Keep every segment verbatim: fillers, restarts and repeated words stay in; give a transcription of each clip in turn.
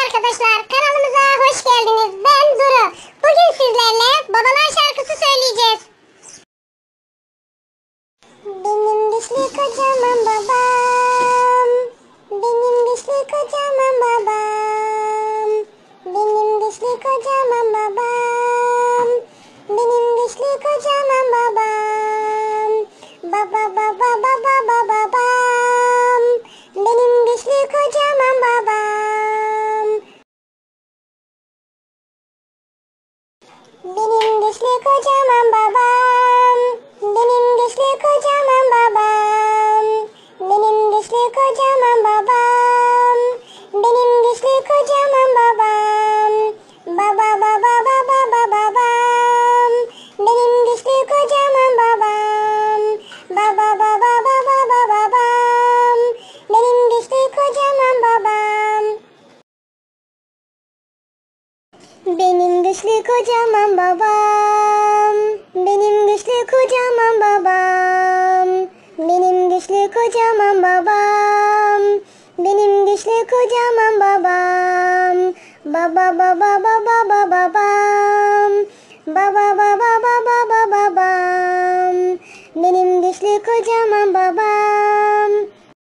arkadaşlar, kanalımıza hoş geldiniz. Ben Duru. Bugün sizlerle babalar şarkısı söyleyeceğiz. Benim güçlü kocaman babam, benim güçlü kocaman babam, benim güçlü kocaman babam, benim güçlü kocaman babam, baba baba baba baba babam, benim güçlü kocaman babam, benim güçlü kocaman babam, benim güçlü kocaman babam, benim güçlü kocaman babam, benim güçlü kocaman babam, baba baba baba baba babam, benim güçlü kocaman babam, baba baba baba baba babam, benim güçlü kocaman babam. Benim güçlü kocaman babam, benim güçlü kocaman babam, benim güçlü kocaman babam, benim güçlü kocaman babam, baba baba baba baba babam, baba baba baba baba babam, benim güçlü kocaman babam.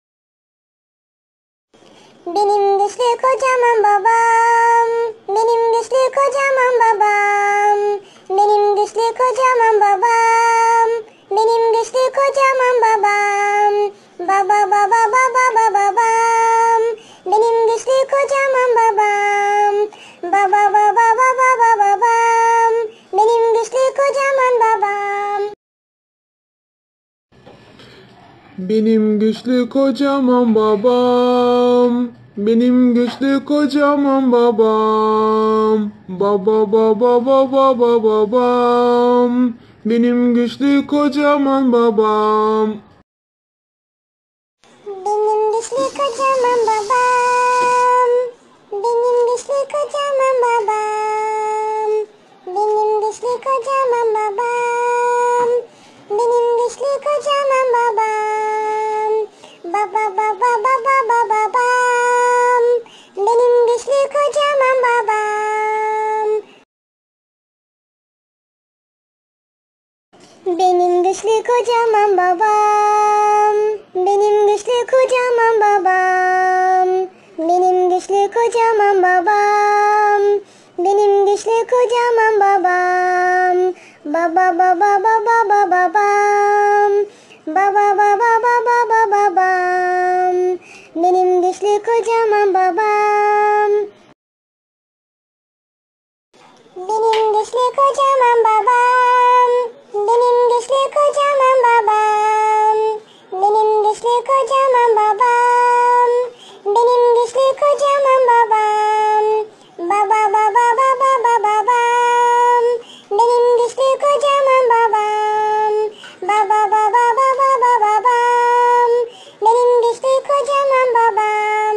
Benim güçlü kocaman babam, benim güçlü kocaman babam, benim güçlü kocaman babam, benim güçlü kocaman babam, baba baba baba baba babam, benim güçlü kocaman babam, baba baba baba baba babam, benim güçlü kocaman babam. Benim güçlü kocaman babam, benim güçlü kocaman babam, baba baba baba baba babam, benim güçlü kocaman babam. Benim güçlü kocaman babam, benim güçlü kocaman babam, benim güçlü kocaman babam, benim güçlü kocaman babam, baba baba baba baba babam, benim güçlü kocaman babam. Benim güçlü kocaman babam, benim güçlü kocaman babam, benim güçlü kocaman babam, benim güçlü kocaman babam, baba baba baba baba babam, baba baba baba baba babam, benim güçlü kocaman babam. Benim güçlü kocaman babam, benim güçlü kocaman babam, benim güçlü kocaman babam, benim güçlü kocaman babam, baba baba baba baba babam, benim güçlü kocaman babam, baba baba baba baba babam, benim güçlü kocaman babam.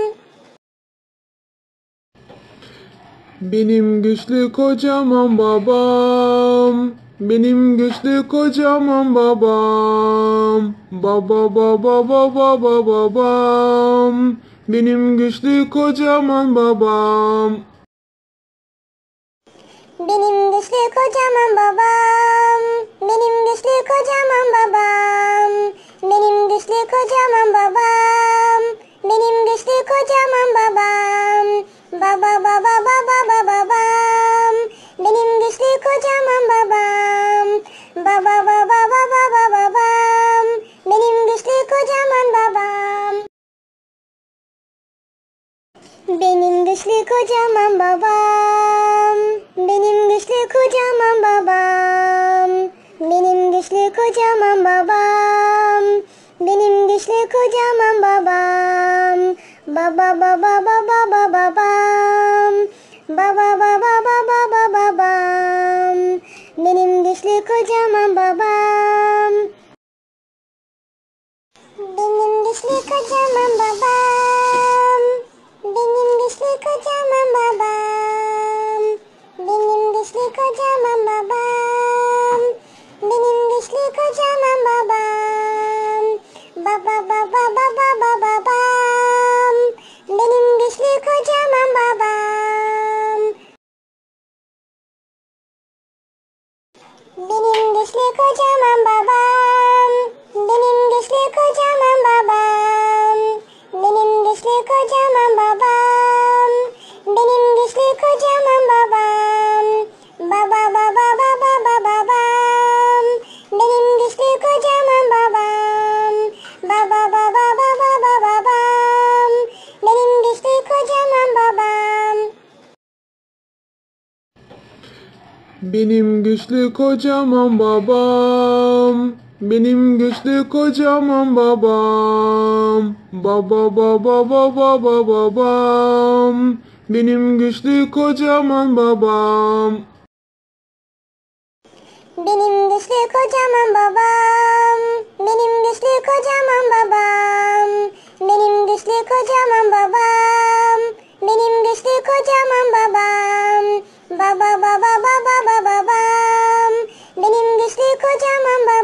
Benim güçlü kocaman babam, benim güçlü kocaman babam, baba baba baba baba babam, benim güçlü kocaman babam. Benim güçlü kocaman babam, benim güçlü kocaman babam, benim güçlü kocaman babam, benim güçlü kocaman babam, baba baba baba baba babam, benim güçlü kocaman babam, baba baba baba baba babam, benim güçlü kocaman babam. Benim güçlü kocaman babam, benim güçlü kocaman babam, benim güçlü kocaman babam, benim güçlü kocaman babam, baba baba baba baba babam, baba baba baba baba babam, benim güçlü kocaman babam. Benim güçlü kocaman babam, benim güçlü kocaman babam, benim güçlü kocaman babam, benim güçlü kocaman babam, baba baba baba baba babam, benim güçlü kocaman babam. babam. Benim güçlü kocaman babam. Baba baba baba baba babam. Benim güçlü kocaman babam. Baba baba baba baba babam. Benim güçlü kocaman babam. Benim güçlü kocaman babam. Benim güçlü kocaman babam. Baba baba baba baba babam. Benim güçlü kocaman babam. Benim güçlü kocaman babam. Benim güçlü kocaman babam. Benim güçlü kocaman babam. Benim güçlü kocaman babam. Baba baba baba baba babam. Benim güçlü kocaman babam.